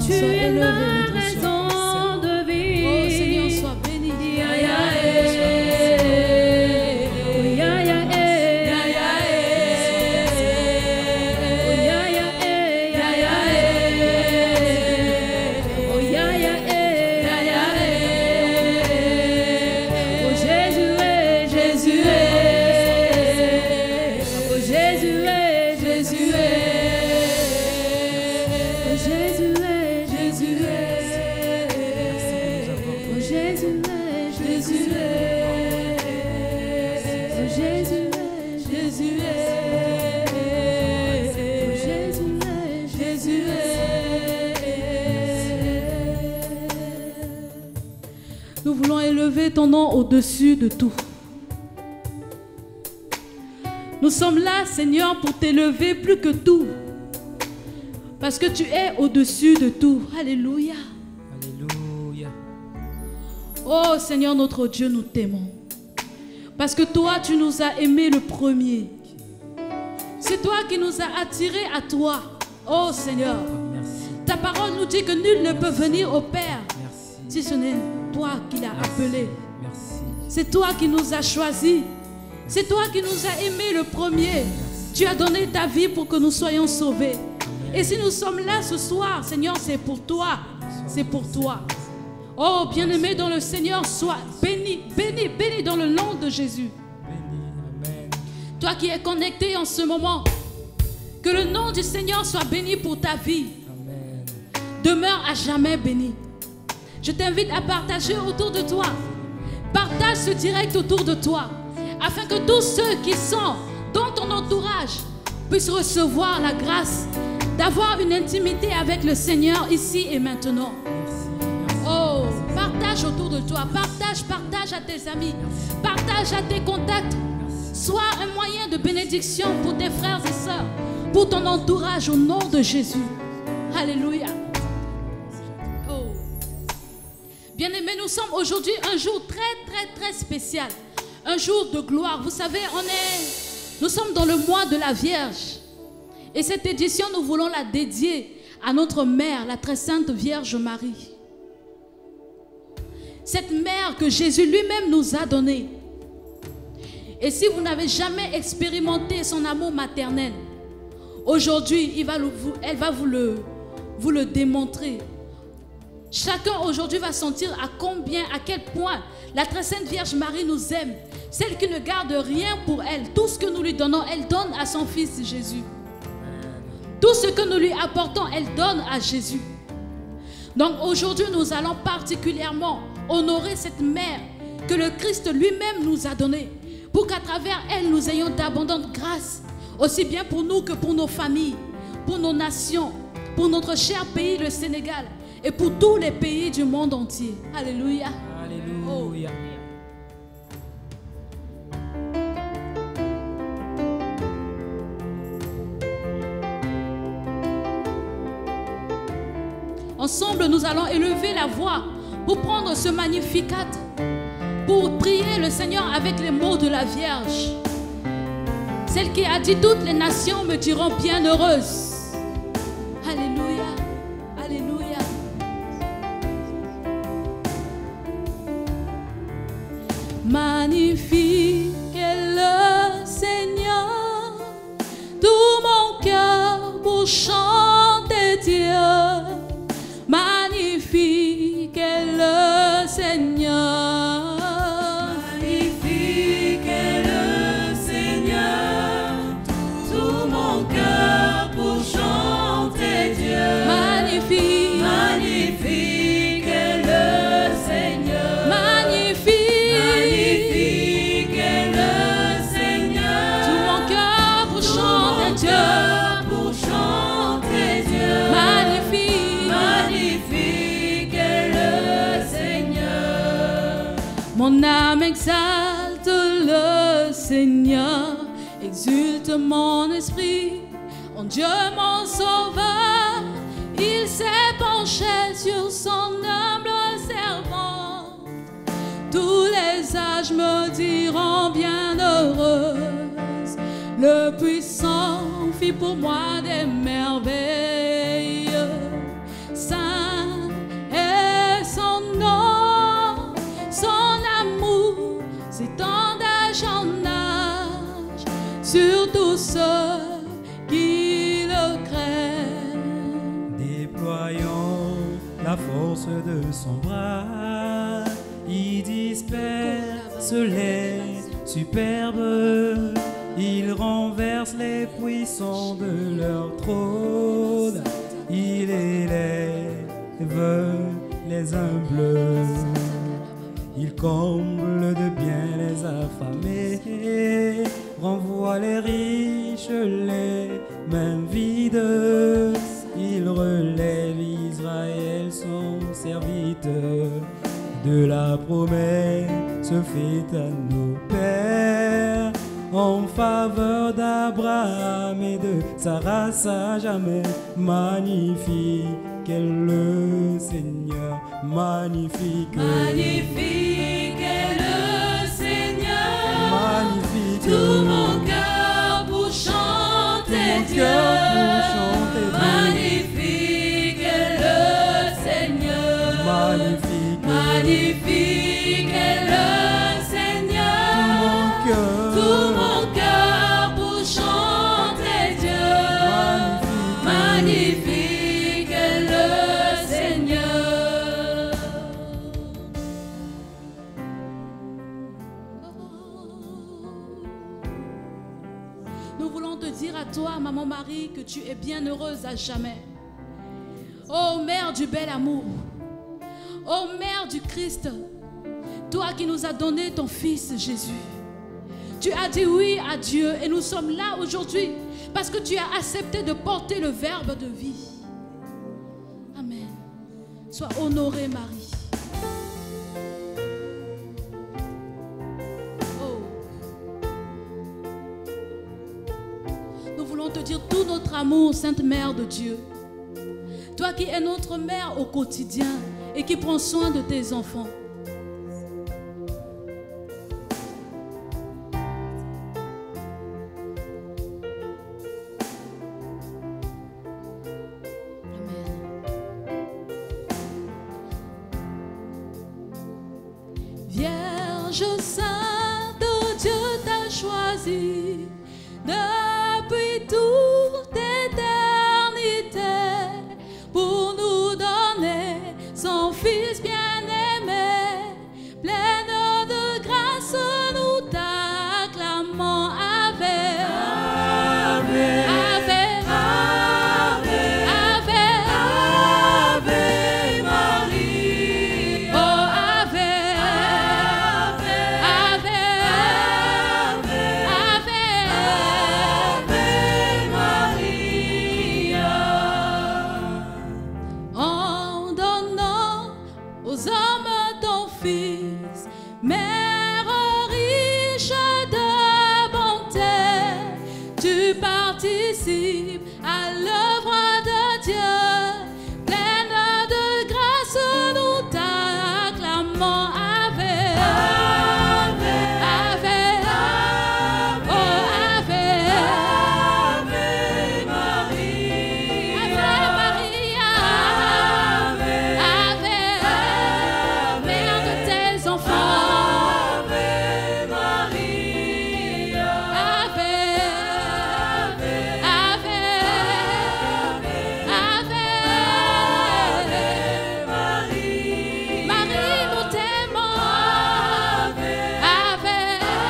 Tu es ma raison de vie. Oh Seigneur, sois béni. Nous voulons élever ton nom au-dessus de tout. Nous sommes là, Seigneur, pour t'élever plus que tout. Parce que tu es au-dessus de tout. Alléluia. Alléluia. Oh Seigneur notre Dieu, nous t'aimons. Parce que toi, tu nous as aimés le premier. C'est toi qui nous as attirés à toi. Oh Seigneur. Merci. Ta parole nous dit que nul ne peut venir au Père. Merci. Si ce n'est toi qui l'as appelé. Merci. C'est toi qui nous as choisis. C'est toi qui nous as aimés le premier. Tu as donné ta vie pour que nous soyons sauvés. Et si nous sommes là ce soir, Seigneur, c'est pour toi. C'est pour toi. Oh, bien-aimé dans le Seigneur, sois béni, béni, béni dans le nom de Jésus. Amen. Toi qui es connecté en ce moment, que le nom du Seigneur soit béni pour ta vie. Amen. Demeure à jamais béni. Je t'invite à partager autour de toi. Partage ce direct autour de toi, afin que tous ceux qui sont dans ton entourage puissent recevoir la grâce d'avoir une intimité avec le Seigneur ici et maintenant. Oh, partage autour de toi, partage à tes amis, partage à tes contacts. Sois un moyen de bénédiction pour tes frères et sœurs, pour ton entourage au nom de Jésus. Alléluia. Oh. Bien-aimés, nous sommes aujourd'hui un jour très spécial. Un jour de gloire. Vous savez, nous sommes dans le mois de la Vierge. Et cette édition, nous voulons la dédier à notre mère, la très sainte Vierge Marie. Cette mère que Jésus lui-même nous a donnée. Et si vous n'avez jamais expérimenté son amour maternel, aujourd'hui, elle va vous le démontrer. Chacun aujourd'hui va sentir à quel point la très sainte Vierge Marie nous aime. Celle qui ne garde rien pour elle. Tout ce que nous lui donnons, elle donne à son Fils Jésus. Tout ce que nous lui apportons, elle donne à Jésus. Donc aujourd'hui, nous allons particulièrement honorer cette mère que le Christ lui-même nous a donnée, pour qu'à travers elle, nous ayons d'abondantes grâces, aussi bien pour nous que pour nos familles, pour nos nations, pour notre cher pays, le Sénégal, et pour tous les pays du monde entier. Alléluia. Alléluia. Ensemble, nous allons élever la voix pour prendre ce magnificat, pour prier le Seigneur avec les mots de la Vierge. Celle qui a dit « Toutes les nations me diront bienheureuse ». Alléluia, alléluia. Magnifique est le Seigneur, tout mon cœur pour chanter Dieu. Magnifique est le Seigneur. Magnifique est le Seigneur, tout mon cœur pour chanter Dieu. Magnifique, magnifique est le Seigneur. Magnifique, magnifique est le Seigneur. tout mon cœur pour chanter Dieu. Pour chanter Dieu. Magnifique, magnifique est le Seigneur. mon âme exalte le Seigneur, exulte mon esprit en Dieu mon sauveur. Il s'est penché sur son humble servante. Tous les âges me diront bienheureuse. Le puissant fit pour moi des merveilles. Saint de son bras, il disperse les superbes, il renverse les puissants de leur trône, il élève les humbles, il comble de bien les affamés, renvoie les riches les mains vides, il relève Israël son serviteur, de la promesse faite à nos pères, en faveur d'Abraham et de sa race à jamais. Magnifique est le Seigneur, magnifique. Magnifique est le Seigneur. Magnifique. Tout mon cœur pour chanter Dieu. Magnifique est le Seigneur. Magnifique. Magnifique est le Seigneur. Tout mon cœur pour chanter Dieu. Magnifique est le Seigneur. Nous voulons te dire à toi, Maman Marie, que tu es bien heureuse à jamais. Ô Mère du bel amour, ô Mère du Christ, toi qui nous as donné ton Fils Jésus. Tu as dit oui à Dieu et nous sommes là aujourd'hui parce que tu as accepté de porter le verbe de vie. Amen. Sois honorée, Marie. Oh. Nous voulons te dire tout notre amour, Sainte Mère de Dieu. Toi qui es notre mère au quotidien et qui prends soin de tes enfants. Vierge sainte, Dieu t'a choisi depuis toute éternité pour nous donner son Fils bien-aimé. Pleine de grâce, nous t'acclamons. Ave, Ave, Ave, Ave, Ave, Ave Marie. oh Ave, Ave, Ave, Ave, Ave Maria. en donnant aux hommes ton Fils, Mère riche de bonté, tu participes à l'œuvre de Dieu. Pleine de grâce, nous t'acclamons. Ave, Ave, oh Ave, Ave Maria. Ave Maria, Ave, Mère de tes enfants. Ave Maria. Ave, Ave, Ave, Marie, nous t'aimons. Ave,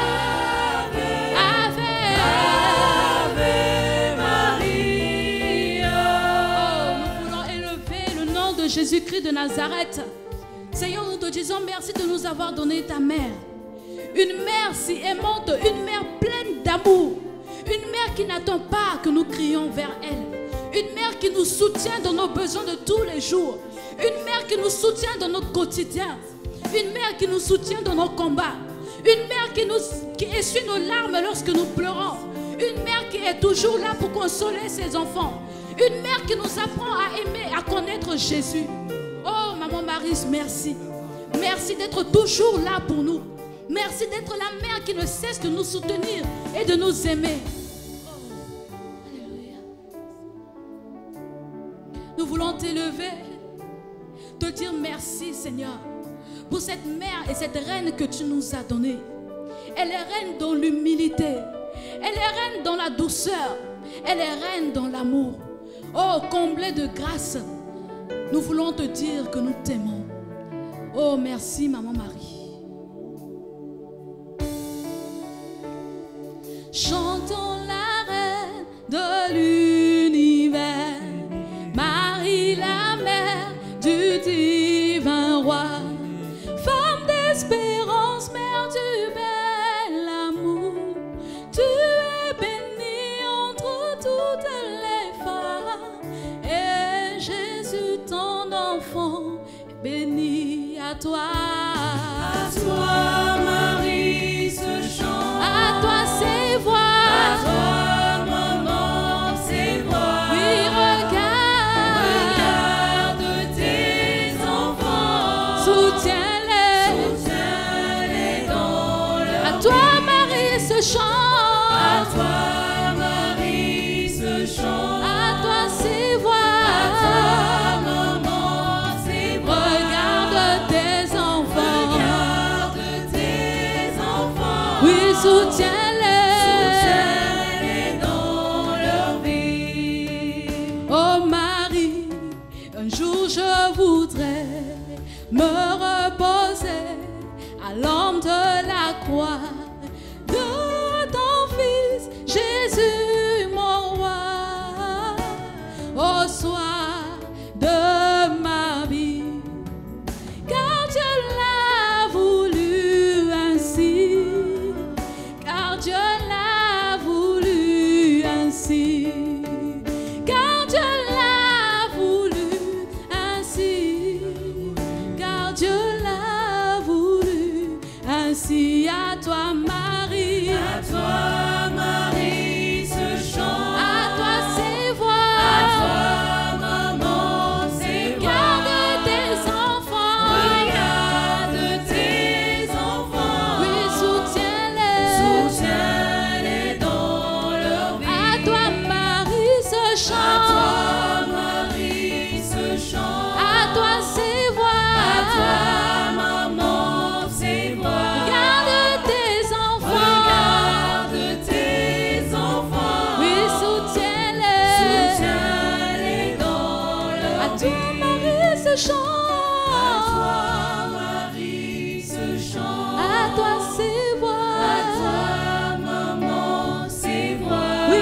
Ave, oh, nous voulons élever le nom de Jésus-Christ de Nazareth. Seigneur, nous te disons merci de nous avoir donné ta mère. Une mère si aimante, une mère pleine d'amour. Une mère qui n'attend pas que nous crions vers elle. Une mère qui nous soutient dans nos besoins de tous les jours. Une mère qui nous soutient dans notre quotidien. Une mère qui nous soutient dans nos combats. Une mère qui essuie nos larmes lorsque nous pleurons. Une mère qui est toujours là pour consoler ses enfants. Une mère qui nous apprend à aimer, à connaître Jésus. Oh, Maman Marie, merci. Merci d'être toujours là pour nous. Merci d'être la mère qui ne cesse de nous soutenir et de nous aimer. Oh, alléluia. Nous voulons t'élever, te dire merci, Seigneur, pour cette mère et cette reine que tu nous as donnée. Elle est reine dans l'humilité. Elle est reine dans la douceur. Elle est reine dans l'amour. Oh, comblée de grâce. Nous voulons te dire que nous t'aimons. Oh, merci, Maman Marie. Chantons la reine de l'univers, Marie la mère du divin roi, femme d'espérance, mère du bel amour. Tu es bénie entre toutes les femmes, et Jésus ton enfant est béni. À toi Marie, ce chant. À toi ces voix. À toi, maman, ces voix. Oui, Regarde tes enfants. soutiens-les. Soutiens-les dans leur À toi Marie ce chant. À toi, Marie, ce chant. À toi ces voix. À toi, maman, ces voix. Regarde tes enfants. Regarde tes enfants. Oui, soutiens-les. Soutiens-les dans leur vie. Oh Marie, un jour je voudrais me reposer à l'ombre de la croix de ton Fils Jésus mon roi. Au soir de ma vie, car Dieu l'a voulu ainsi, car Dieu l'a voulu ainsi, car Dieu l'a voulu ainsi, car Dieu l'a voulu ainsi. À toi Marie, À toi, Marie, ce chant. à toi ces voix. À toi, maman, ces voix. Garde tes enfants. Regarde tes enfants. Oui, soutiens-les. Soutiens-les dans leur vie. À toi Marie ce À chant. toi, Marie, ce chant. À toi ces voix. À toi, maman, ces voix. Garde tes enfants. Regarde tes enfants. Oui, soutiens-les. Soutiens-les dans leur À toi Marie ce chant. À toi, Marie, ce chant. À toi ces voix. À toi, maman, ces voix. Oui,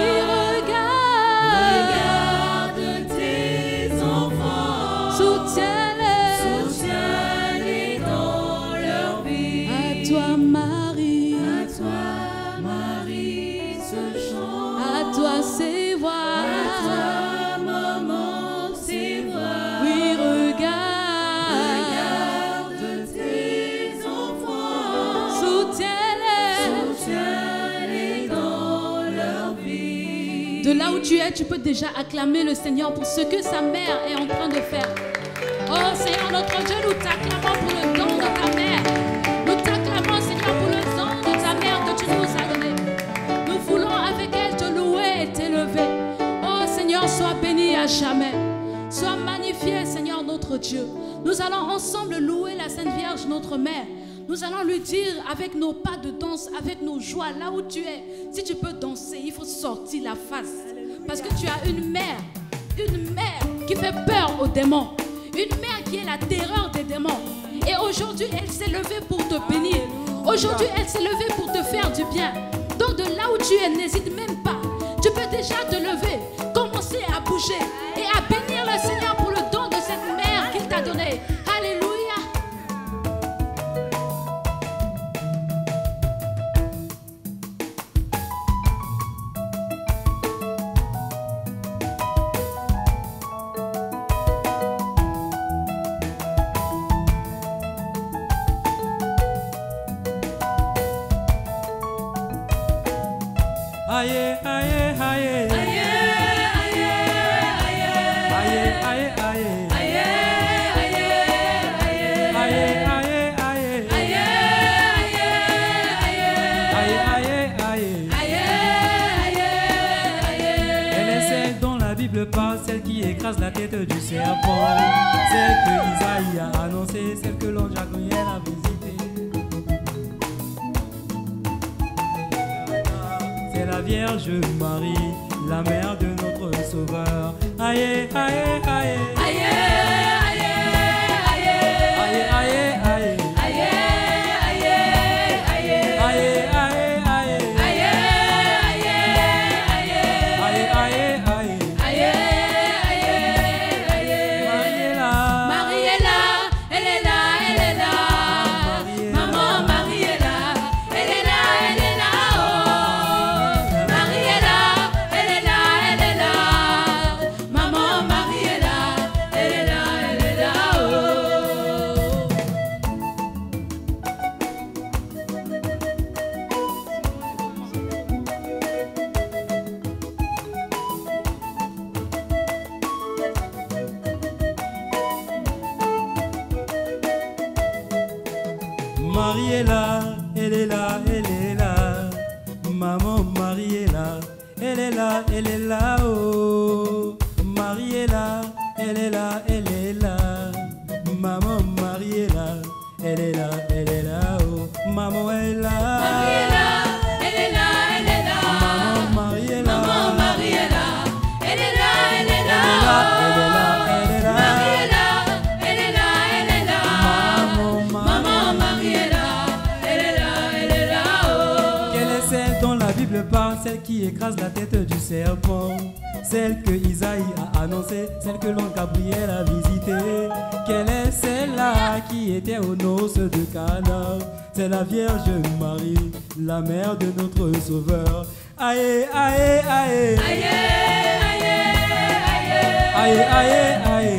regarde. Regarde tes enfants. Soutiens-les. Soutiens-les dans leur vie. À toi Marie. À toi, Marie, ce chant. À toi ces voix. À toi, maman, ces voix. Oui, regarde. Regarde tes enfants. Soutiens-les. Soutiens-les dans leur vie. De là où tu es, tu peux déjà acclamer le Seigneur pour ce que sa mère est en train de faire. Oh Seigneur, notre Dieu, nous t'acclamons pour le don de ta mère. Nous t'acclamons, Seigneur, pour le don de ta mère que tu nous as donné. Nous voulons avec elle te louer et t'élever. Oh Seigneur, sois béni à jamais. Sois magnifié, Seigneur, notre Dieu. Nous allons ensemble louer la Sainte Vierge, notre mère. Nous allons lui dire avec nos pas de danse, avec nos joies, là où tu es. Si tu peux danser, il faut sortir la face. Parce que tu as une mère qui fait peur aux démons. Une mère qui est la terreur des démons. Et aujourd'hui, elle s'est levée pour te bénir. Aujourd'hui, elle s'est levée pour te faire du bien. Donc de là où tu es, n'hésite même pas. Tu peux déjà te lever, commencer à bouger et à bénir le Seigneur pour le don de cette mère qu'il t'a donnée. Alléluia. Aïe, aïe, aïe. Pas celle qui écrase la tête du serpent, celle que Isaïe a annoncée, celle que l'ange Gabriel a visitée. C'est la Vierge Marie, la mère de notre Sauveur. Aïe, aïe, aïe. Aïe, Marie est là, elle est là, elle est là. Maman Marie est là, elle est là, elle est là, oh. Marie est là, elle est là, elle est là. Maman Marie est là, elle est là, elle est là, oh. Maman est là. Marie est là, elle est là, elle est là. Maman Marie est là. Maman Marie est là, elle est là, elle est là. Elle est là, elle est là. Marie est là, elle est là, elle est là. Maman Marie est là, elle est là, elle est là. Oh. Quelle est celle dont la Bible parle, celle qui écrase la tête du serpent? Celle que Isaïe a annoncée, celle que l'ange Gabriel a visitée. Quelle est celle-là qui était aux noces de Cana? C'est la Vierge Marie, la mère de notre Sauveur. Aïe, aïe, aïe. Aïe, aïe, aïe. Aïe, aïe, aïe.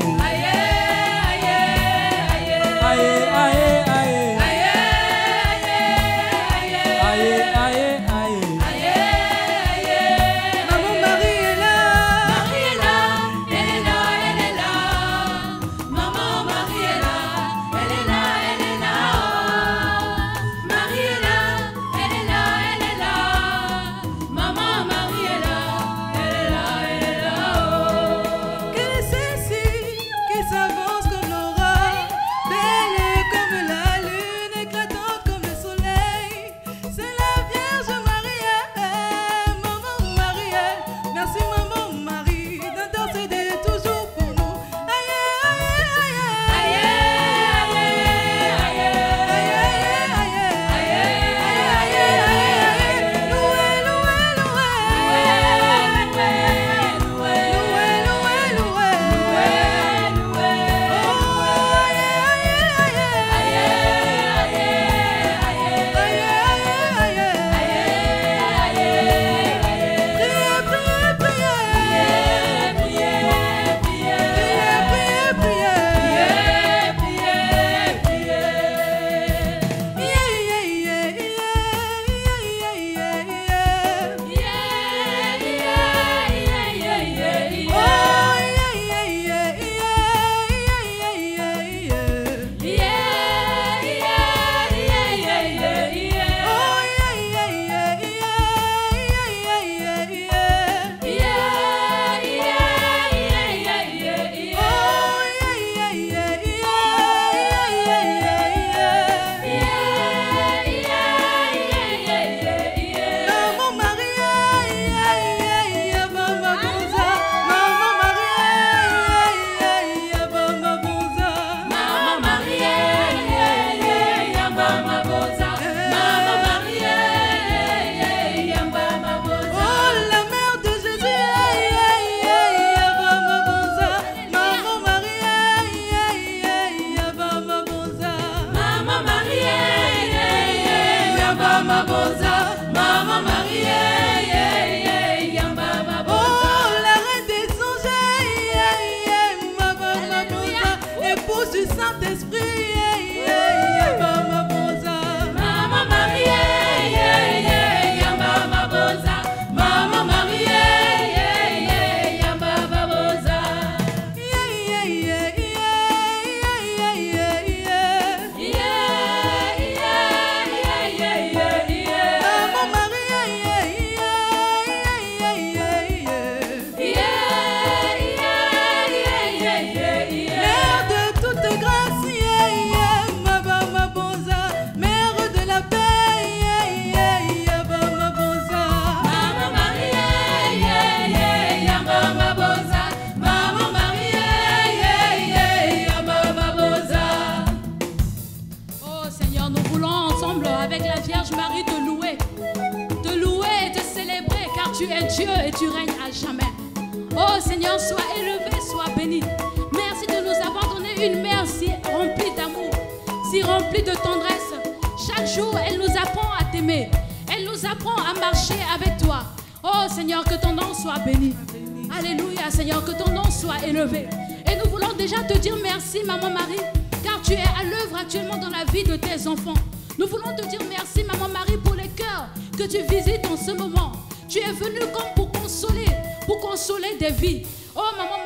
Dieu et tu règnes à jamais. Oh Seigneur, sois élevé, sois béni. Merci de nous avoir donné une mère si remplie d'amour, si remplie de tendresse. Chaque jour, elle nous apprend à t'aimer. Elle nous apprend à marcher avec toi. Oh Seigneur, que ton nom soit béni. Alléluia Seigneur, que ton nom soit élevé. Et nous voulons déjà te dire merci Maman Marie, car tu es à l'œuvre actuellement dans la vie de tes enfants. Nous voulons te dire merci Maman Marie pour les cœurs que tu visites en ce moment. Tu es venue comme pour consoler des vies. Oh Maman Marie,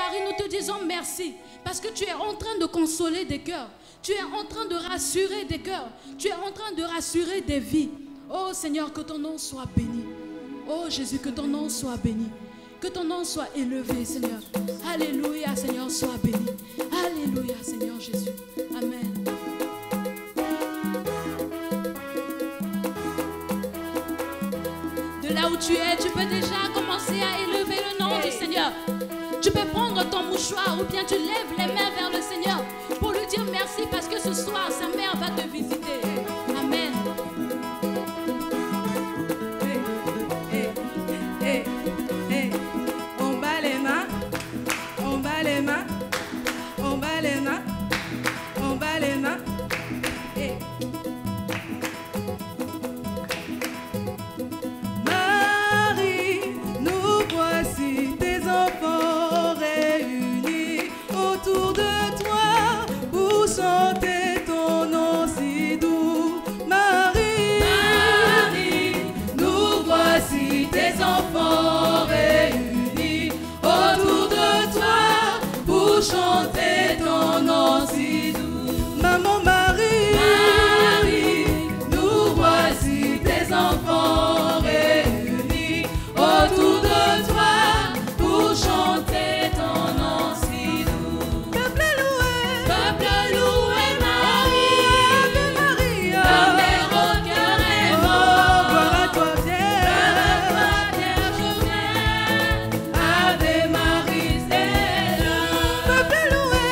Marie, nous te disons merci parce que tu es en train de consoler des cœurs. Tu es en train de rassurer des cœurs. Tu es en train de rassurer des vies. Oh Seigneur, que ton nom soit béni. Oh Jésus, que ton nom soit béni. Que ton nom soit élevé, Seigneur. Alléluia, Seigneur, sois béni. Alléluia, Seigneur Jésus. Amen. De là où tu es, tu peux déjà commencer à élever le nom du Seigneur. Tu peux prendre ton mouchoir ou bien tu lèves les mains vers le Seigneur pour lui dire merci parce que ce soir, sa mère va te visiter. Amen. On bat les mains, on bat les mains, on bat les mains, on bat les mains. Marie, nous voici tes enfants réunis autour de toi pour chanter ton nom si doux. Marie, nous voici tes enfants réunis autour de toi pour chanter ton nom si doux. Maman Marie, nous voici tes enfants réunis autour de toi pour chanter ton nom si doux. Peuple loué Marie, Ave Maria, ta mère au cœur aimant. Gloire à toi Vierge, je viens. Ave Marie, c'est là. Peuple loué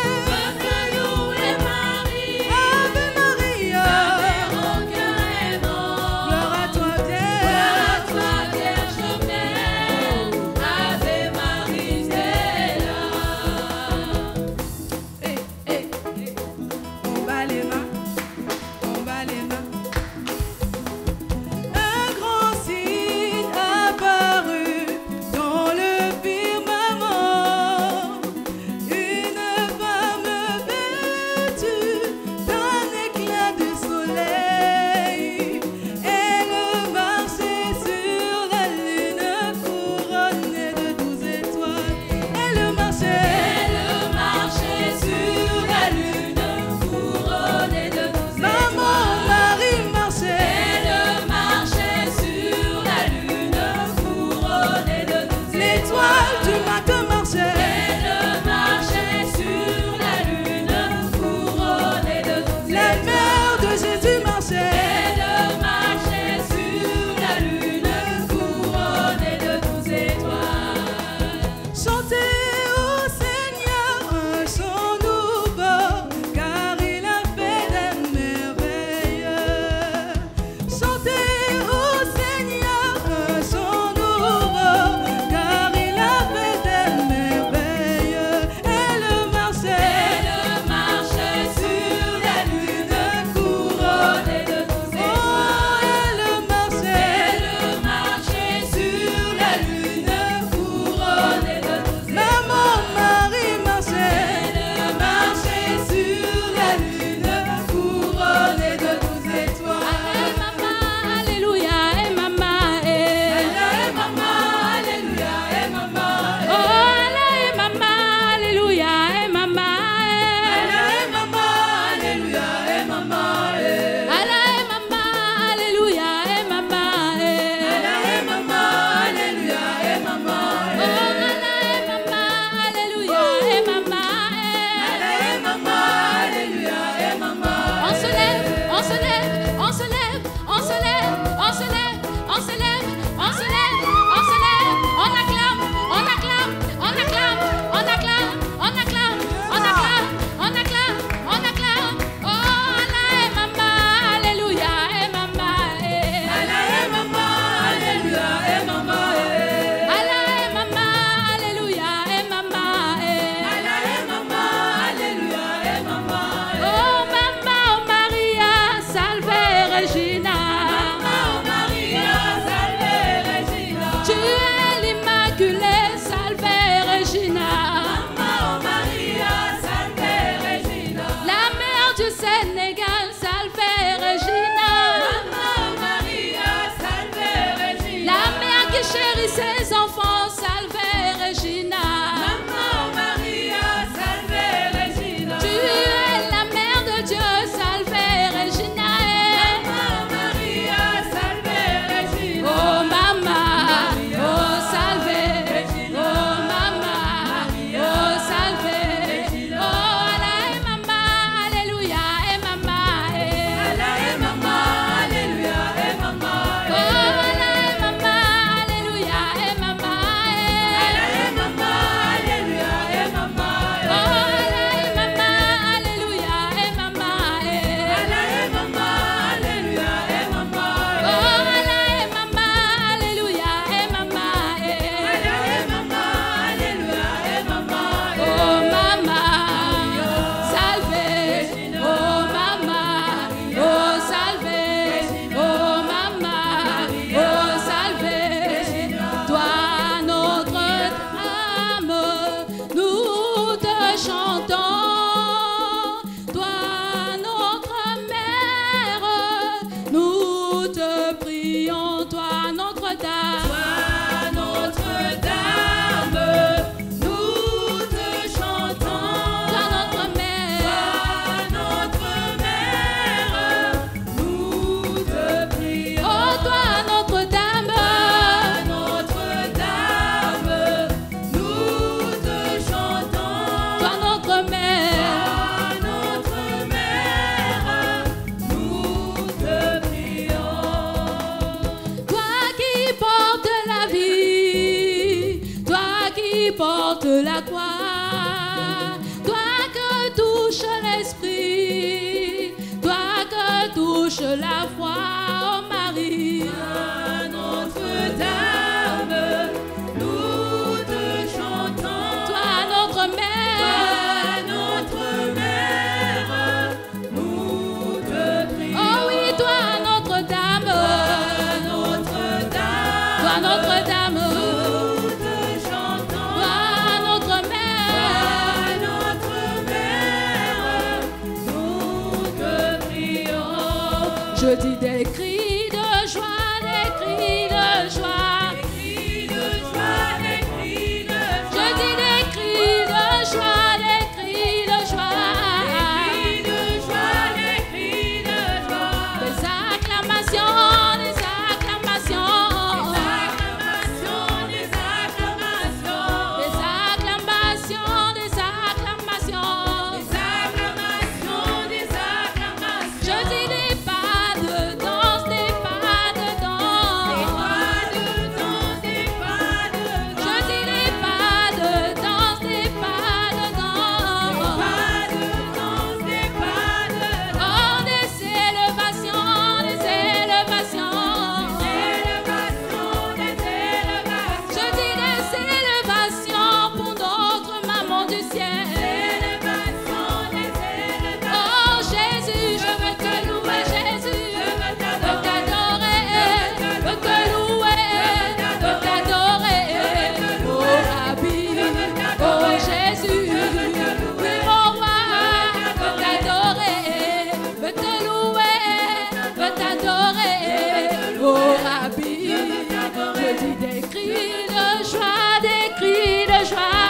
marche la foi, oh Marie. À Notre-Dame, nous te chantons. Toi, notre mère. Toi, notre mère, nous te prions. Oh oui, toi, Notre-Dame. Notre-Dame, Toi, Notre-Dame. nous te chantons. Toi, notre mère. Notre mère, nous te prions. Je dis des cris de joie, des cris de joie. Des cris de joie, des cris de Je dis des cris de joie, des cris de joie. Des cris de joie, Des acclamations, des acclamations. des acclamations, des acclamations. Des acclamations, des acclamations. Des acclamations, des acclamations. Je dis des pas de danse, des pas de Des danse. pas de danse, des pas de danse. Je dis des pas de danse, des pas de danse. Pas de danse, des pas de danse. Oh, des élévations, des élévations. Élévations, des élévations. Je dis des élévations pour notre maman du ciel. Élévations, des élévations. Oh Jésus, je veux te louer, Jésus. Je veux De t'adorer, de te louer, de t'adorer. Oh Rabbi, oh Jésus, oui mon roi, de t'adorer, de te louer, de t'adorer. Oh Rabbi, je dis des cris de joie, des cris de joie.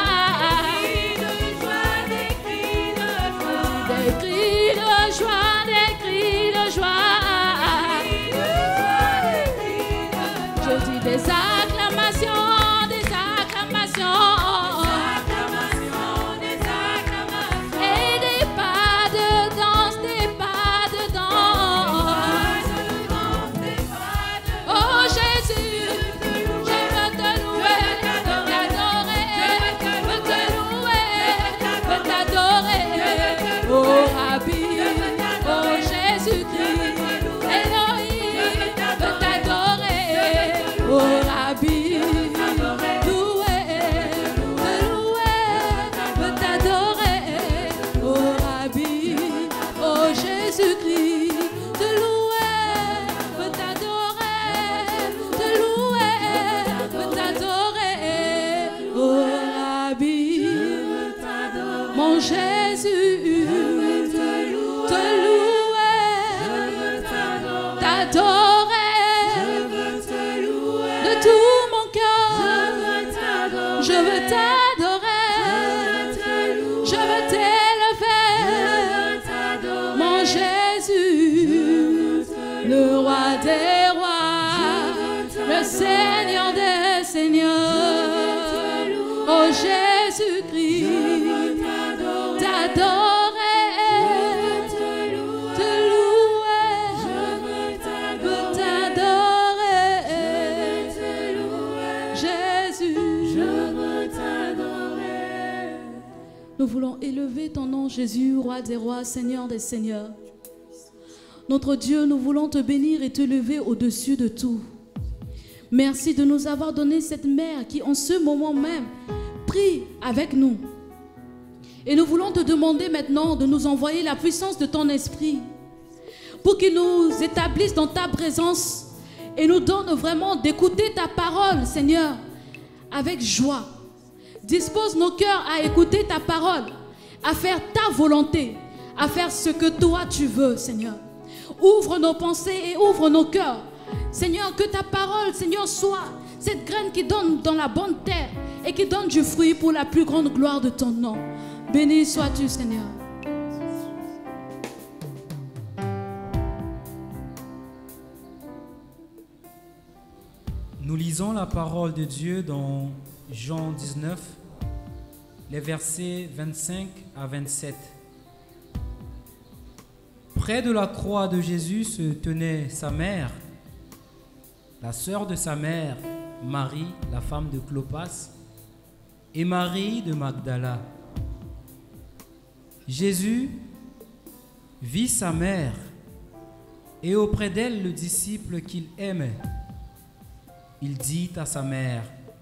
Des cris de joie, Des cris de joie, des cris de joie. Je dis des acclamations, des acclamations. acclamations, des acclamations. Et des pas de danse, des pas de danse. Oh Jésus, je veux te louer, de t'adorer, de te louer, de t'adorer. Oh Rabbi, oh Jésus-Christ, Elohim, de t'adorer. Oh Rabbi, louer, de louer, de t'adorer. Oh Rabbi, oh Jésus-Christ, de louer, de t'adorer, de louer, de t'adorer. Oh Rabbi, mon Jésus, te louer, t'adorer, de tout mon cœur, je veux t'adorer, je veux t'élever, mon Jésus, le roi des rois, le Seigneur des seigneurs, oh Jésus-Christ, t'adorer, te louer, veux t'adorer, Jésus, nous voulons élever ton nom, Jésus, roi des rois, Seigneur des seigneurs. Notre Dieu, nous voulons te bénir et te lever au-dessus de tout. Merci de nous avoir donné cette mère qui, en ce moment même, prie avec nous. Et nous voulons te demander maintenant de nous envoyer la puissance de ton esprit pour qu'il nous établisse dans ta présence et nous donne vraiment d'écouter ta parole, Seigneur, avec joie. Dispose nos cœurs à écouter ta parole, à faire ta volonté, à faire ce que toi tu veux, Seigneur. Ouvre nos pensées et ouvre nos cœurs. Seigneur, que ta parole, Seigneur, soit cette graine qui donne dans la bonne terre et qui donne du fruit pour la plus grande gloire de ton nom. Béni sois-tu, Seigneur. Nous lisons la parole de Dieu dans Jean 19, les versets 25 à 27. Près de la croix de Jésus se tenait sa mère, la sœur de sa mère, Marie, la femme de Clopas, et Marie de Magdala. Jésus vit sa mère Et auprès d'elle, le disciple qu'il aimait, il dit à sa mère,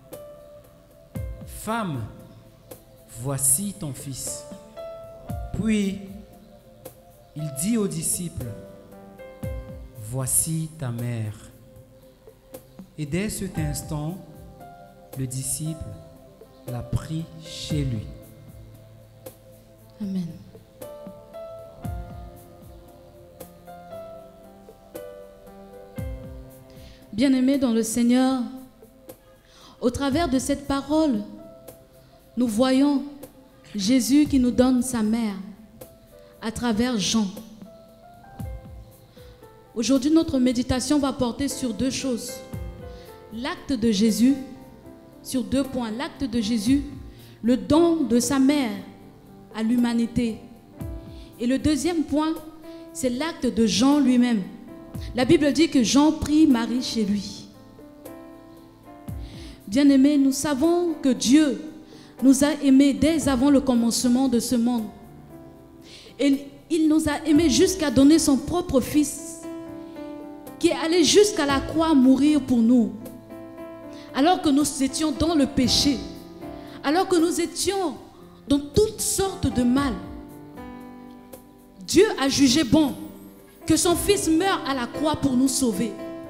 « Femme, voici ton fils. » Puis, il dit au disciple, « Voici ta mère. » Et dès cet instant, le disciple l'a pris chez lui. Amen. Bien-aimés dans le Seigneur, au travers de cette parole, nous voyons Jésus qui nous donne sa mère à travers Jean. Aujourd'hui, notre méditation va porter sur deux choses. L'acte de Jésus, sur deux points. L'acte de Jésus, le don de sa mère à l'humanité. Et le deuxième point, c'est l'acte de Jean lui-même. La Bible dit que Jean prit Marie chez lui. Bien-aimés, nous savons que Dieu nous a aimés dès avant le commencement de ce monde. Et il nous a aimés jusqu'à donner son propre fils, qui est allé jusqu'à la croix mourir pour nous. Alors que nous étions dans le péché, alors que nous étions dans toutes sortes de mal, Dieu a jugé bon que son fils meure à la croix pour nous sauver.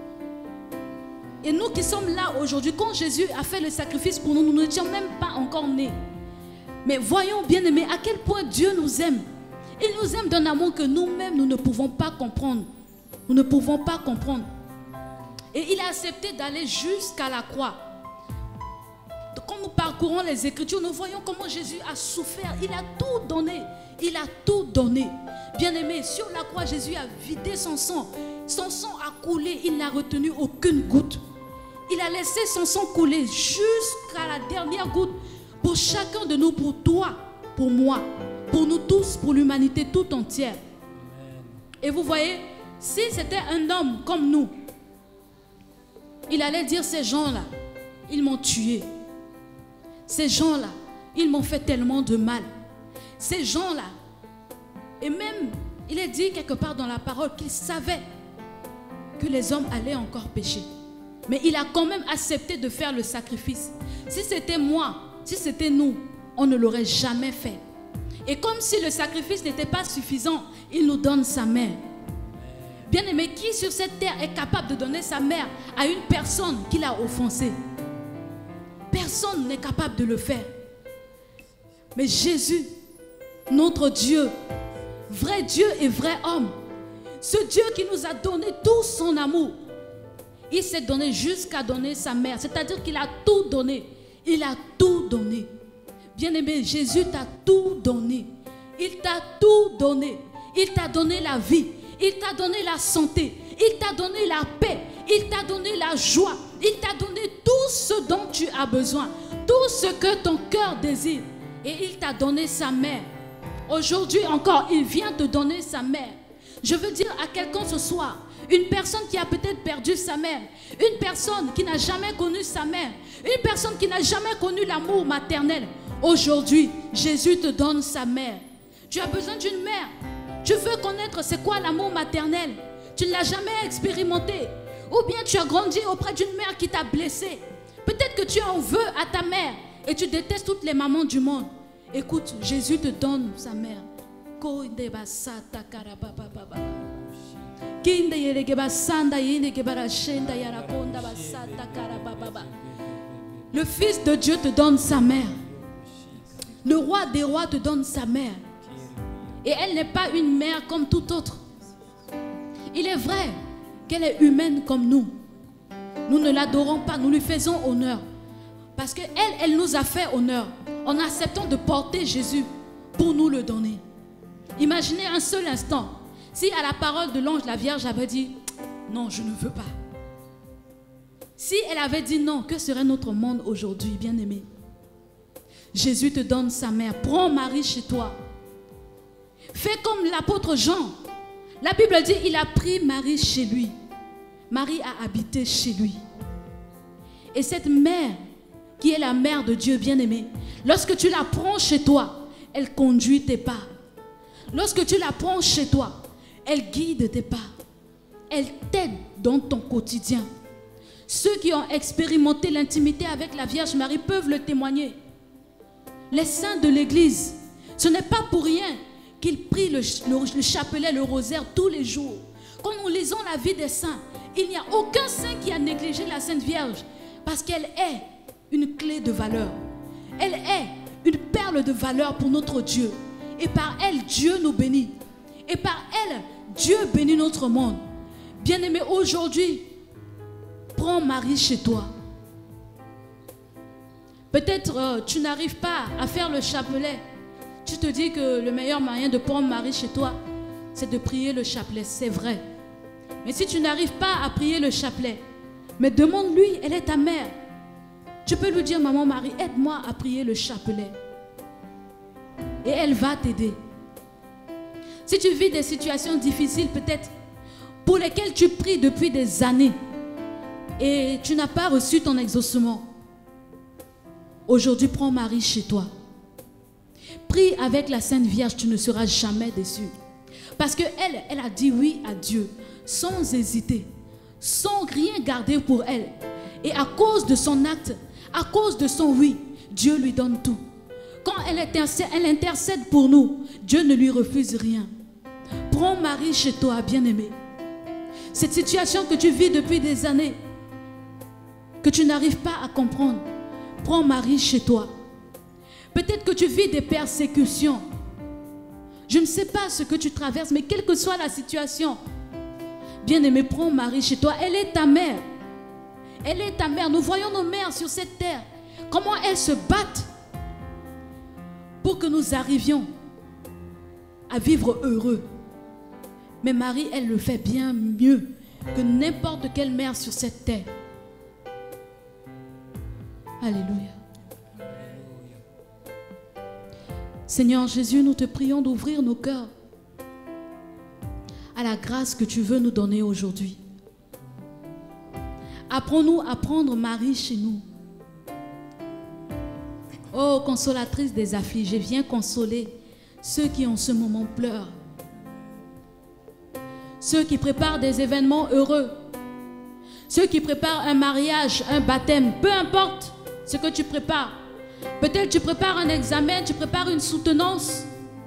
Et nous qui sommes là aujourd'hui, quand Jésus a fait le sacrifice pour nous, nous n'étions même pas encore nés. Mais voyons, bien-aimés, à quel point Dieu nous aime. Il nous aime d'un amour que nous-mêmes, nous ne pouvons pas comprendre. Nous ne pouvons pas comprendre. Et il a accepté d'aller jusqu'à la croix. Quand nous parcourons les Écritures, nous voyons comment Jésus a souffert. Il a tout donné. Il a tout donné. Bien-aimé, sur la croix, Jésus a vidé son sang. Son sang a coulé. Il n'a retenu aucune goutte. Il a laissé son sang couler jusqu'à la dernière goutte pour chacun de nous, pour toi, pour moi, pour nous tous, pour l'humanité tout entière. Et vous voyez, si c'était un homme comme nous, il allait dire, ces gens-là, ils m'ont tué. Ces gens-là, ils m'ont fait tellement de mal. Ces gens-là, et même, il est dit quelque part dans la parole qu'il savait que les hommes allaient encore pécher. Mais il a quand même accepté de faire le sacrifice. Si c'était moi, si c'était nous, on ne l'aurait jamais fait. Et comme si le sacrifice n'était pas suffisant, il nous donne sa mère. Bien-aimé, qui sur cette terre est capable de donner sa mère à une personne qui l'a offensée? Personne n'est capable de le faire. Mais Jésus, notre Dieu, vrai Dieu et vrai homme, ce Dieu qui nous a donné tout son amour, il s'est donné jusqu'à donner sa mère. C'est-à-dire qu'il a tout donné. Il a tout donné. Bien-aimé, Jésus t'a tout donné. Il t'a tout donné. Il t'a donné la vie. Il t'a donné la santé. Il t'a donné la paix. Il t'a donné la joie. Il t'a donné tout ce dont tu as besoin. Tout ce que ton cœur désire. Et il t'a donné sa mère. Aujourd'hui encore, il vient te donner sa mère. Je veux dire à quelqu'un ce soir, une personne qui a peut-être perdu sa mère, une personne qui n'a jamais connu sa mère, une personne qui n'a jamais connu l'amour maternel. Aujourd'hui, Jésus te donne sa mère. Tu as besoin d'une mère. Tu veux connaître c'est quoi l'amour maternel. Tu ne l'as jamais expérimenté. Ou bien tu as grandi auprès d'une mère qui t'a blessé. Peut-être que tu en veux à ta mère et tu détestes toutes les mamans du monde. Écoute, Jésus te donne sa mère. Le Fils de Dieu te donne sa mère. Le roi des rois te donne sa mère. Et elle n'est pas une mère comme toute autre. Il est vrai qu'elle est humaine comme nous. Nous ne l'adorons pas, nous lui faisons honneur. Parce qu'elle, elle nous a fait honneur en acceptant de porter Jésus pour nous le donner. Imaginez un seul instant, si à la parole de l'ange, la Vierge avait dit « Non, je ne veux pas ». Si elle avait dit non, que serait notre monde aujourd'hui, bien-aimé? Jésus te donne sa mère. Prends Marie chez toi. Fais comme l'apôtre Jean. La Bible dit il a pris Marie chez lui. Marie a habité chez lui. Et cette mère, qui est la mère de Dieu, bien-aimé, lorsque tu la prends chez toi, elle conduit tes pas. Lorsque tu la prends chez toi, elle guide tes pas. Elle t'aide dans ton quotidien. Ceux qui ont expérimenté l'intimité avec la Vierge Marie peuvent le témoigner. Les saints de l'Église, ce n'est pas pour rien qu'ils prient le chapelet, le rosaire tous les jours. Quand nous lisons la vie des saints, il n'y a aucun saint qui a négligé la Sainte Vierge parce qu'elle est une clé de valeur. Elle est une perle de valeur pour notre Dieu. Et par elle, Dieu nous bénit. Et par elle, Dieu bénit notre monde. Bien-aimé, aujourd'hui, prends Marie chez toi. Peut-être tu n'arrives pas à faire le chapelet. Tu te dis que le meilleur moyen de prendre Marie chez toi, c'est de prier le chapelet. C'est vrai. Mais si tu n'arrives pas à prier le chapelet, mais demande-lui, elle est ta mère. Tu peux lui dire, maman Marie, aide-moi à prier le chapelet. Et elle va t'aider. Si tu vis des situations difficiles peut-être, pour lesquelles tu pries depuis des années, et tu n'as pas reçu ton exaucement, aujourd'hui prends Marie chez toi. Prie avec la Sainte Vierge, tu ne seras jamais déçu. Parce qu'elle, elle a dit oui à Dieu, sans hésiter, sans rien garder pour elle. Et à cause de son acte, à cause de son oui, Dieu lui donne tout. Quand elle intercède pour nous, Dieu ne lui refuse rien. Prends Marie chez toi, bien-aimé. Cette situation que tu vis depuis des années, que tu n'arrives pas à comprendre, prends Marie chez toi. Peut-être que tu vis des persécutions. Je ne sais pas ce que tu traverses, mais quelle que soit la situation, bien-aimé, prends Marie chez toi. Elle est ta mère. Elle est ta mère. Nous voyons nos mères sur cette terre. Comment elles se battent pour que nous arrivions à vivre heureux. Mais Marie, elle le fait bien mieux que n'importe quelle mère sur cette terre. Alléluia. Seigneur Jésus, nous te prions d'ouvrir nos cœurs à la grâce que tu veux nous donner aujourd'hui. Apprends-nous à prendre Marie chez nous. Oh, consolatrice des affligés, viens consoler ceux qui en ce moment pleurent. Ceux qui préparent des événements heureux. Ceux qui préparent un mariage, un baptême, peu importe ce que tu prépares. Peut-être tu prépares un examen, tu prépares une soutenance.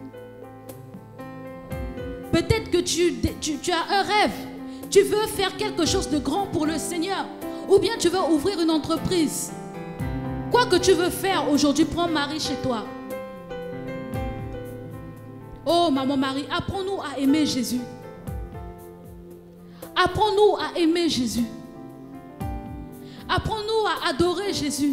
Peut-être que tu as un rêve. Tu veux faire quelque chose de grand pour le Seigneur. Ou bien tu veux ouvrir une entreprise. Quoi que tu veux faire aujourd'hui, prends Marie chez toi. Oh, maman Marie, apprends-nous à aimer Jésus. Apprends-nous à aimer Jésus. Apprends-nous à adorer Jésus.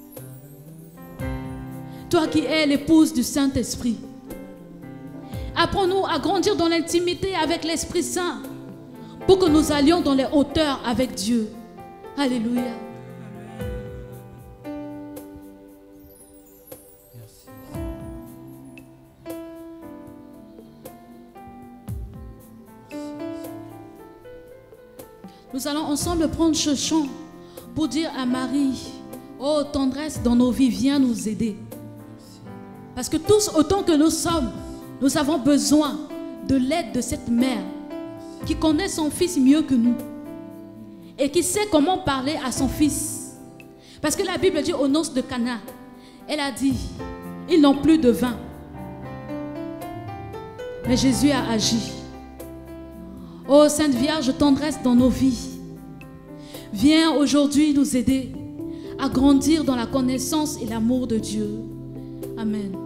Toi qui es l'épouse du Saint-Esprit. Apprends-nous à grandir dans l'intimité avec l'Esprit Saint pour que nous allions dans les hauteurs avec Dieu. Alléluia. Nous allons ensemble prendre ce chant pour dire à Marie, oh tendresse dans nos vies, viens nous aider. Parce que tous, autant que nous sommes, nous avons besoin de l'aide de cette mère qui connaît son fils mieux que nous et qui sait comment parler à son fils. Parce que la Bible dit aux noces de Cana, elle a dit, ils n'ont plus de vin. Mais Jésus a agi. Oh Sainte Vierge, tendresse dans nos vies. Viens aujourd'hui nous aider à grandir dans la connaissance et l'amour de Dieu. Amen.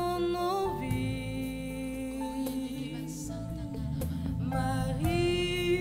Marie,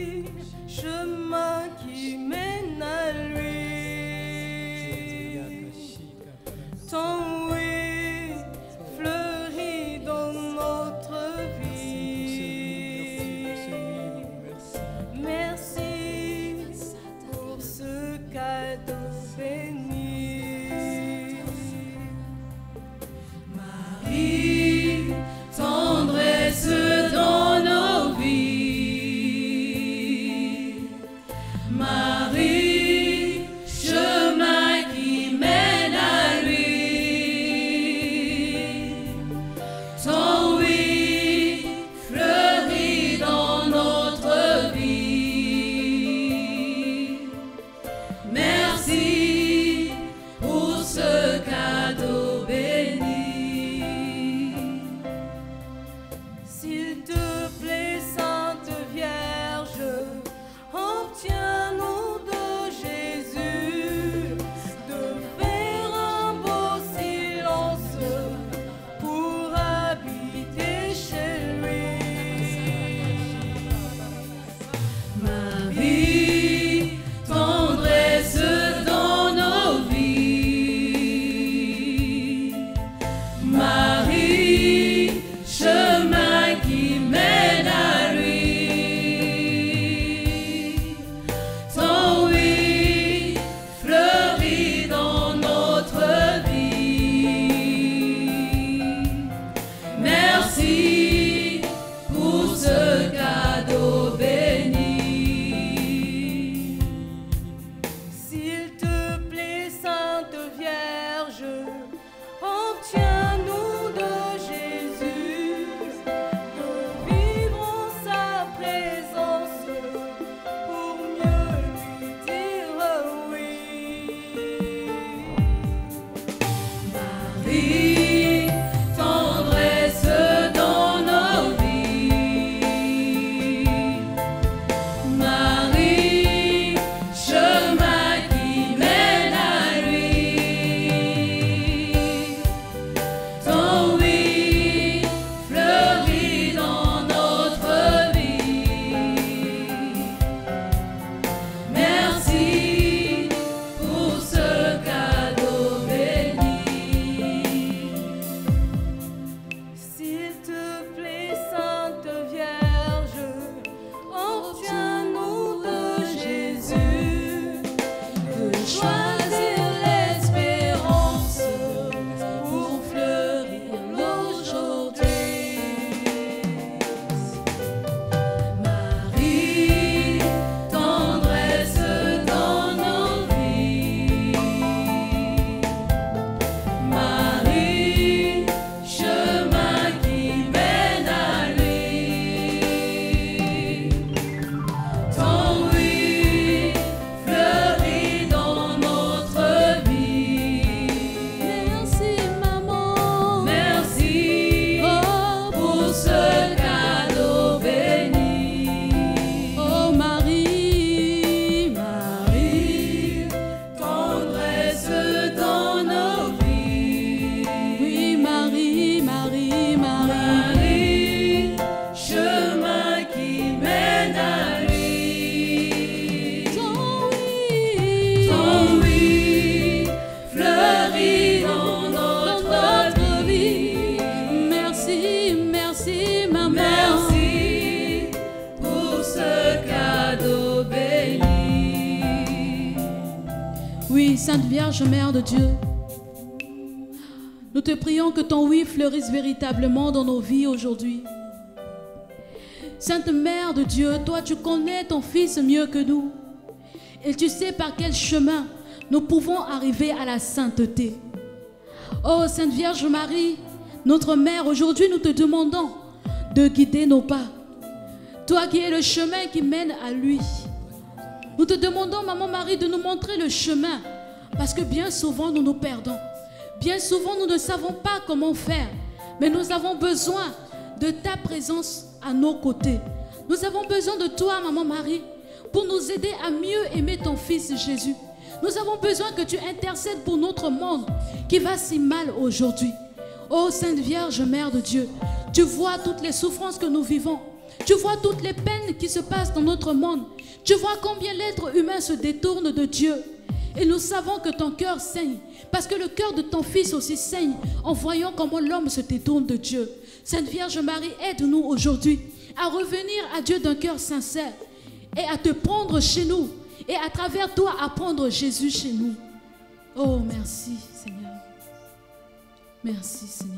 Oui, Sainte Vierge, Mère de Dieu, nous te prions que ton oui fleurisse véritablement dans nos vies aujourd'hui. Sainte Mère de Dieu, toi tu connais ton Fils mieux que nous. Et tu sais par quel chemin nous pouvons arriver à la sainteté. Oh Sainte Vierge Marie, notre Mère, aujourd'hui nous te demandons de guider nos pas. Toi qui es le chemin qui mène à lui. Nous te demandons, Maman Marie, de nous montrer le chemin. Parce que bien souvent nous nous perdons. Bien souvent nous ne savons pas comment faire. Mais nous avons besoin de ta présence à nos côtés. Nous avons besoin de toi, Maman Marie, pour nous aider à mieux aimer ton Fils Jésus. Nous avons besoin que tu intercèdes pour notre monde qui va si mal aujourd'hui. Oh Sainte Vierge, Mère de Dieu, tu vois toutes les souffrances que nous vivons. Tu vois toutes les peines qui se passent dans notre monde. Tu vois combien l'être humain se détourne de Dieu. Et nous savons que ton cœur saigne. Parce que le cœur de ton Fils aussi saigne en voyant comment l'homme se détourne de Dieu. Sainte Vierge Marie, aide-nous aujourd'hui à revenir à Dieu d'un cœur sincère et à te prendre chez nous et à travers toi à prendre Jésus chez nous. Oh, merci Seigneur. Merci Seigneur.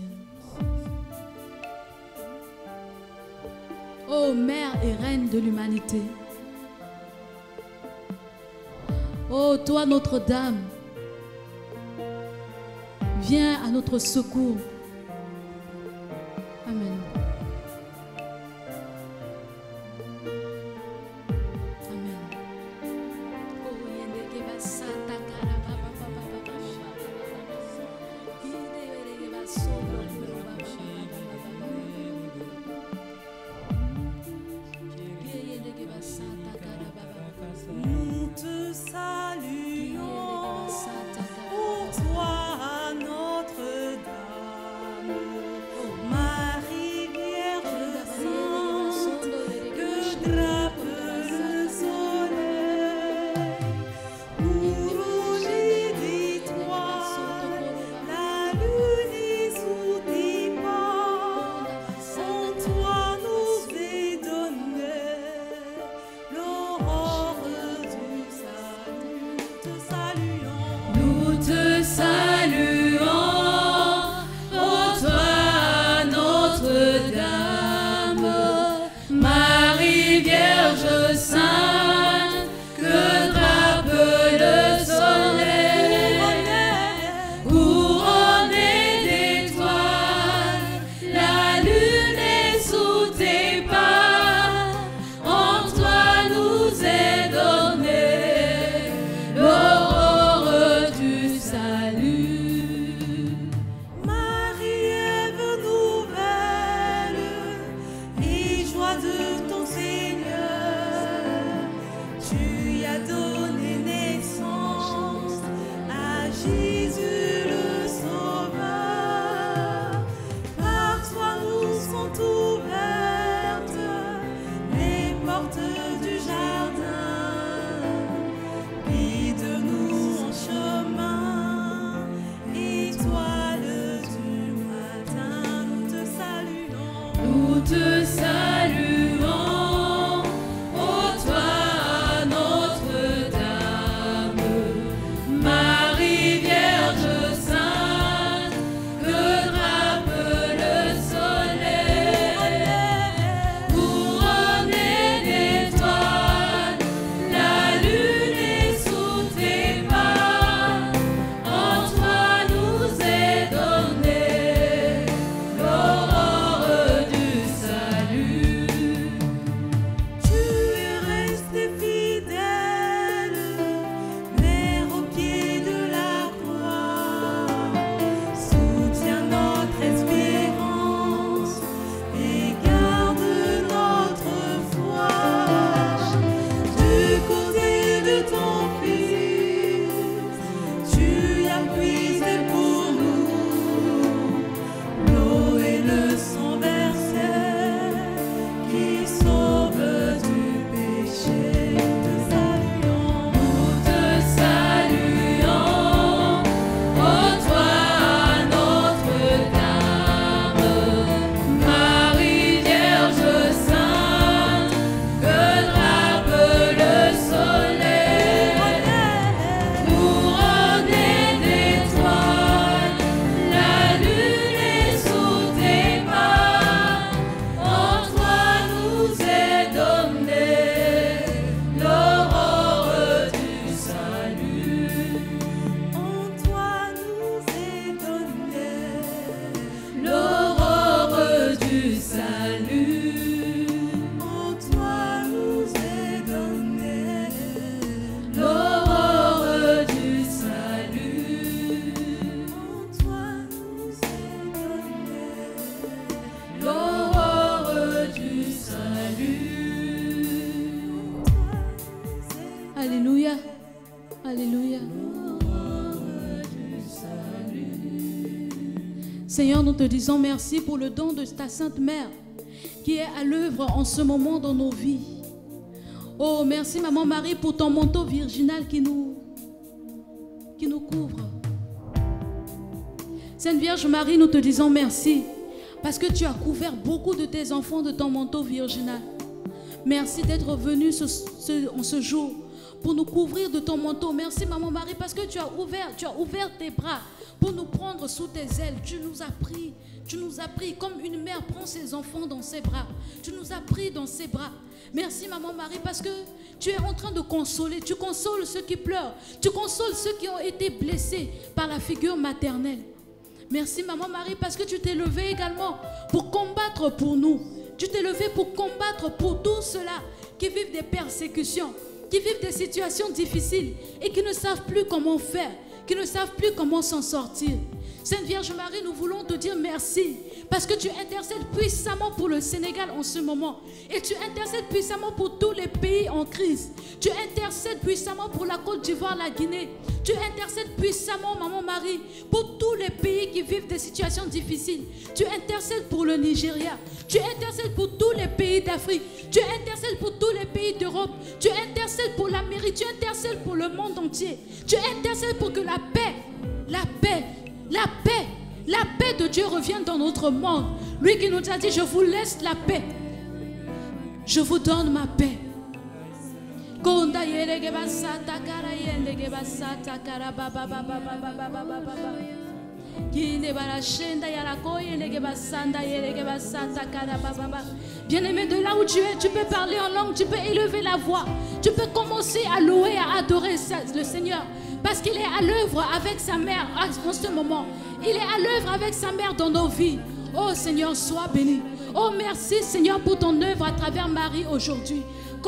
Oh, Mère et Reine de l'humanité. Oh, toi Notre-Dame, viens à notre secours. Amen. Nous te saluons, ô toi Notre-Dame, Marie Vierge Sainte, que drape le soleil, couronné d'étoiles, la lune est sous tes pas, en toi nous est donné l'aurore du salut. Nous te saluons, ô toi Notre-Dame, Marie Vierge Sainte, que drape le soleil, couronnée d'étoiles, la lune est sous tes pas, en toi nous est donné l'aurore du salut. Marie, Ève nouvelle, et joie de ton Seigneur, tu y as donné naissance à Jésus le Sauveur. Par toi nous sont ouvertes les portes du jardin. Guide-nous en chemin, étoile du matin. Nous te saluons. Nous te saluons, ô toi Notre-Dame, Alléluia. Alléluia. Seigneur, nous te disons merci pour le don de ta Sainte Mère qui est à l'œuvre en ce moment dans nos vies. Oh, merci Maman Marie pour ton manteau virginal qui nous couvre. Sainte Vierge Marie, nous te disons merci parce que tu as couvert beaucoup de tes enfants de ton manteau virginal. Merci d'être venu en ce jour pour nous couvrir de ton manteau. Merci Maman Marie parce que tu as ouvert tes bras pour nous prendre sous tes ailes. Tu nous as pris comme une mère prend ses enfants dans ses bras. Tu nous as pris dans ses bras. Merci Maman Marie parce que tu es en train de consoler. Tu consoles ceux qui pleurent. Tu consoles ceux qui ont été blessés par la figure maternelle. Merci Maman Marie parce que tu t'es levée également pour combattre pour nous. Tu t'es levée pour combattre pour tous ceux-là qui vivent des persécutions, qui vivent des situations difficiles et qui ne savent plus comment faire, qui ne savent plus comment s'en sortir. Sainte Vierge Marie, nous voulons te dire merci parce que tu intercèdes puissamment pour le Sénégal en ce moment et tu intercèdes puissamment pour tous les pays en crise. Tu intercèdes puissamment pour la Côte d'Ivoire, la Guinée. Tu intercèdes puissamment, Maman Marie, pour tous les pays qui vivent des situations difficiles. Tu intercèdes pour le Nigeria. Tu intercèdes pour tous les pays d'Afrique. Tu intercèdes pour tous les pays d'Europe. Tu intercèdes pour l'Amérique. Tu intercèdes pour le monde entier. Tu intercèdes pour que la paix de Dieu revienne dans notre monde. Lui qui nous a dit, je vous laisse la paix. Je vous donne ma paix. Bien-aimé, de là où tu es, tu peux parler en langue, tu peux élever la voix, tu peux commencer à louer, à adorer le Seigneur. Parce qu'il est à l'œuvre avec sa mère en ce moment. Il est à l'œuvre avec sa mère dans nos vies. Oh Seigneur, sois béni. Oh merci Seigneur pour ton œuvre à travers Marie aujourd'hui.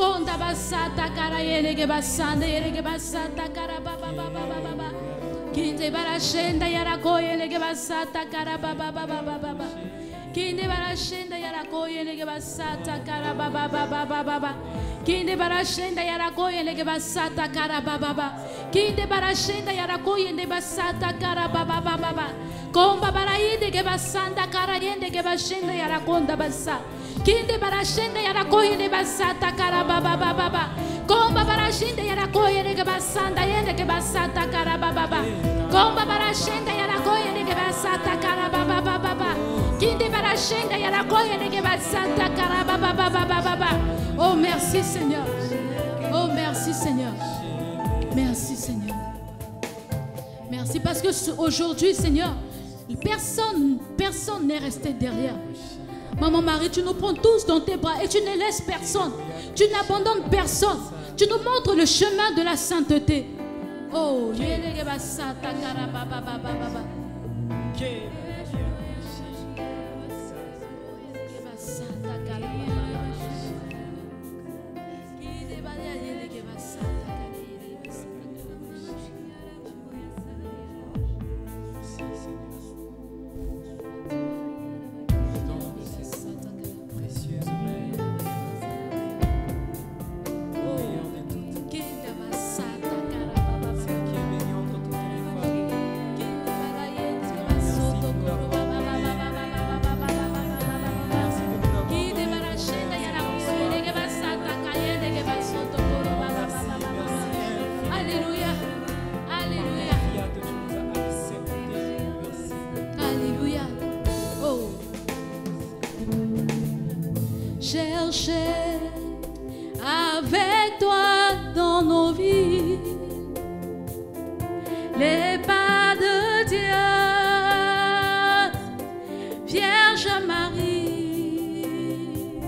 Kinde barashenda yarakoye lege basata karababa baba baba. Kinde barashenda yarakoye lege basata karababa baba. Kinde barashenda yarakoye lege basata karababa baba. Komba barayinde ge basanda karayende ge bashenda yarakonda basa. Kinde barashenda yarakoye lege basata karababa baba. Komba barashenda yarakoye lege basanda yende ge basata karababa baba. Komba barashenda yarakoye lege basata karababa baba. Oh merci Seigneur. Oh merci Seigneur. Merci Seigneur. Merci parce que aujourd'hui Seigneur, personne n'est resté derrière. Maman Marie, tu nous prends tous dans tes bras et tu ne laisses personne. Tu n'abandonnes personne. Tu nous montres le chemin de la sainteté. Oh, chercher avec toi dans nos vies les pas de Dieu, Vierge Marie,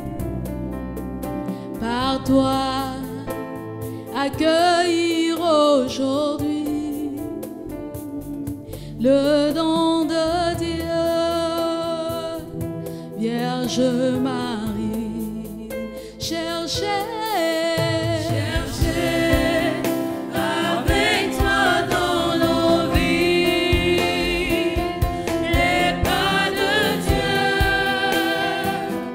par toi accueillir aujourd'hui le don de Dieu, Vierge Marie, chercher avec toi dans nos vies les pas de Dieu,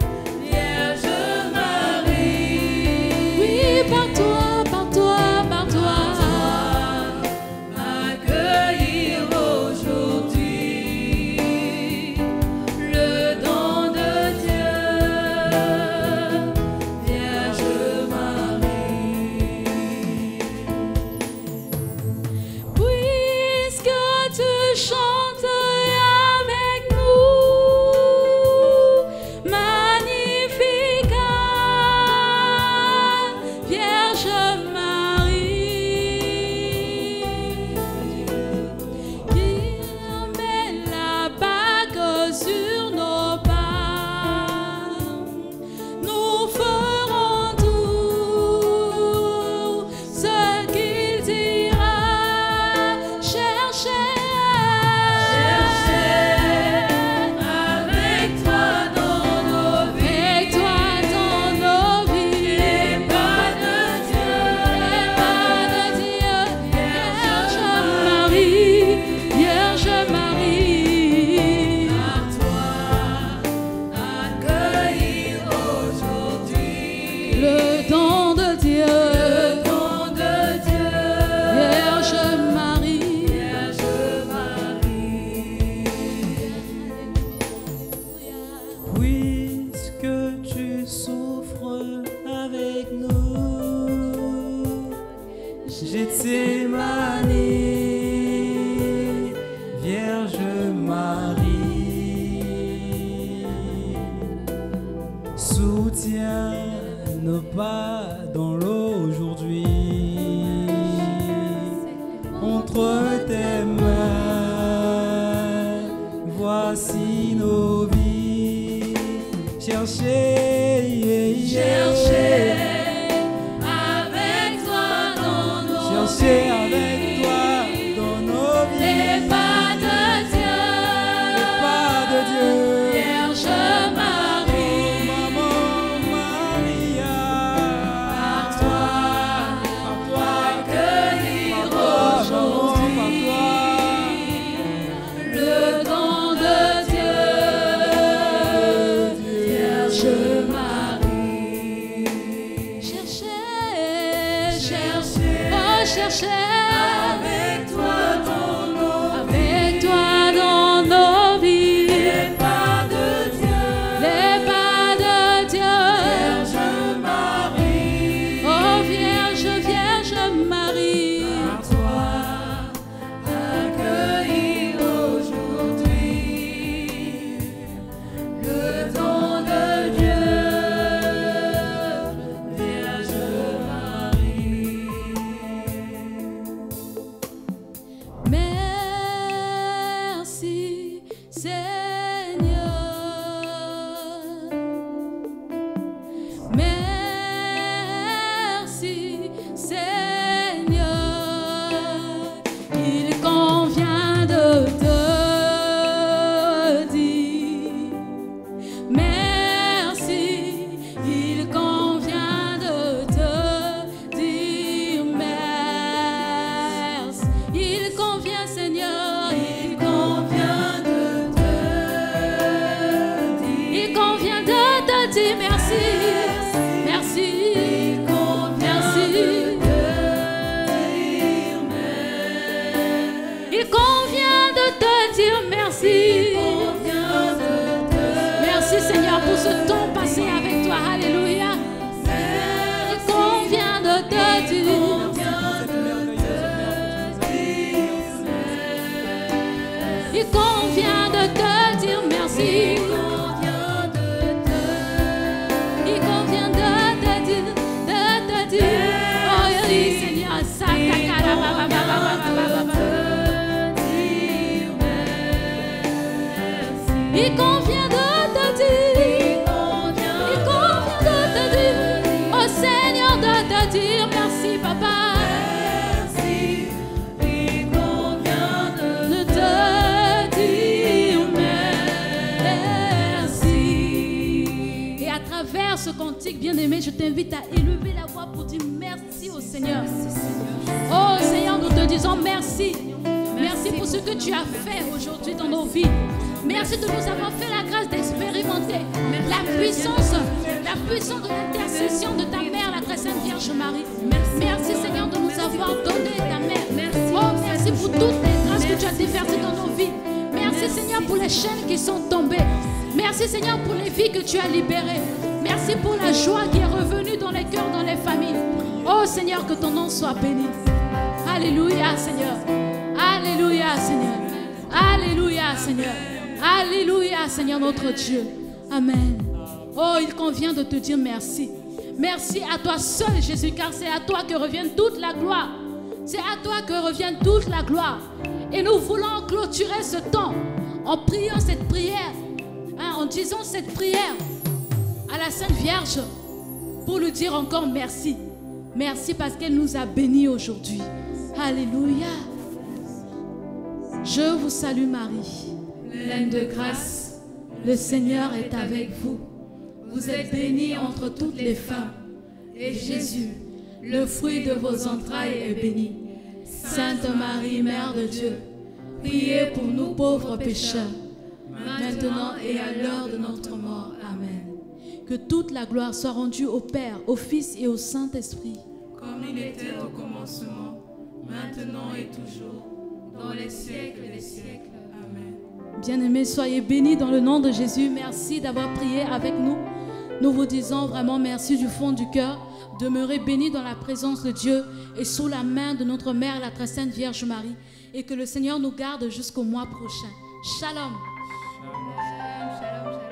Vierge Marie. Oui, par toi, Gethsémani, Vierge Marie, soutiens nos pas dans l'eau aujourd'hui. Entre tes mains, voici nos vies. Cherchez, Cherchez avec toi dans nos cherchez avec toi dans nos vies. les pas de Dieu, Les pas de Dieu. Vierge Marie, Maman Maria, par toi, accueillir aujourd'hui le don de Dieu, Vierge Marie. Cherchez, Cherchez oh cherchez avec toi dans nos avec toi dans nos vies. les pas de Dieu, Les pas de Dieu. Vierge Marie. Oh Vierge, Vierge Marie. Par toi, accueillir aujourd'hui le don de Dieu, Vierge Marie. Merci Seigneur. Merci Seigneur. Il convient de te dire merci. Il convient de te dire merci. Il convient Seigneur. Il convient de te dire. Il convient de te dire merci. Merci. Il convient Il convient de te dire merci. Merci Seigneur pour ce temps passé avec toi. Alléluia. Il convient de te dire. Il convient de te dire merci. Il convient de te dire, oh oui Seigneur, ça il convient de te dire, il convient de te dire, oh Seigneur, de te dire merci Papa. Il convient de De te dire merci. Et à travers ce cantique, bien-aimé, je t'invite à élever la voix pour dire merci au Seigneur. Oh Seigneur, nous te disons merci. Merci pour ce que tu as fait aujourd'hui dans nos vies. Merci de nous avoir fait la grâce d'expérimenter la puissance de l'intercession de ta mère, la très sainte Vierge Marie. Merci Seigneur de nous avoir donné ta mère. Oh, merci pour toutes les grâces que tu as déversées dans nos vies. Merci Seigneur pour les chaînes qui sont tombées. Merci Seigneur pour les vies que tu as libérées. Merci pour la joie qui est revenue dans les cœurs, dans les familles. Oh Seigneur, que ton nom soit béni. Alléluia Seigneur. Alléluia Seigneur. Alléluia Seigneur. Alléluia Seigneur notre Dieu. Amen. Oh, il convient de te dire merci. Merci à toi seul Jésus, car c'est à toi que revient toute la gloire. C'est à toi que revient toute la gloire. Et nous voulons clôturer ce temps en priant cette prière, en disant cette prière à la Sainte Vierge pour lui dire encore merci. Merci parce qu'elle nous a bénis aujourd'hui. Alléluia. Je vous salue Marie, pleine de grâce. Le Seigneur est avec vous. Vous êtes bénie entre toutes les femmes. Et Jésus, le fruit de vos entrailles, est béni. Sainte Marie, Mère de Dieu, priez pour nous pauvres pécheurs, maintenant et à l'heure de notre mort. Amen. Que toute la gloire soit rendue au Père, au Fils et au Saint-Esprit. comme il était au commencement, maintenant et toujours, dans les siècles des siècles. Amen. Bien-aimés, soyez bénis dans le nom de Jésus. Merci d'avoir prié avec nous. Nous vous disons vraiment merci du fond du cœur. Demeurez bénis dans la présence de Dieu et sous la main de notre Mère, la très sainte Vierge Marie. Et que le Seigneur nous garde jusqu'au mois prochain. Shalom. Shalom, shalom.